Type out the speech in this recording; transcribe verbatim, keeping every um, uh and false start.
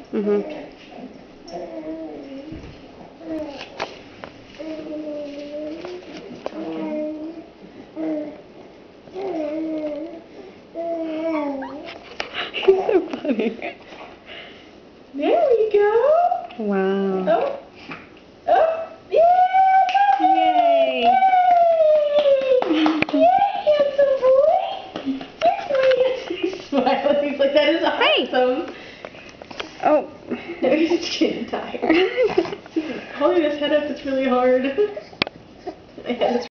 Mm-hmm. He's so funny. There we go. Wow. Oh. Oh. Yeah. Yay. Yay. Yay, handsome boy. He's smiling. He's like, that is awesome. Oh. No, he's just getting tired. Holding his head up is really hard. My head is